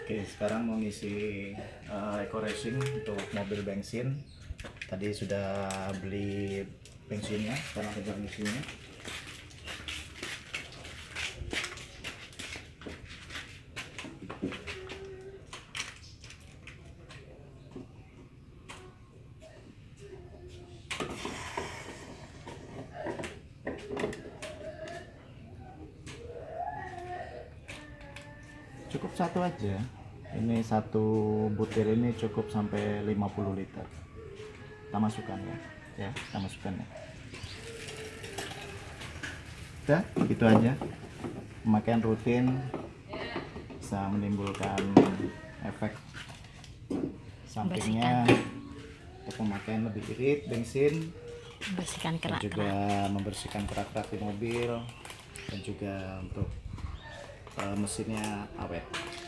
Oke, sekarang mau ngisi Eco Racing untuk mobil bensin. Tadi sudah beli bensinnya, sekarang kita ngisinya. Cukup satu aja. Ini satu butir ini cukup sampai 50 liter. Kita masukkan ya. Kita masukkan ya. Udah, gitu aja. Pemakaian rutin bisa menimbulkan efek sampingnya untuk pemakaian lebih irit bensin, membersihkan kerak-kerak, dan juga membersihkan kerak-kerak di mobil, dan juga untuk mesinnya awet.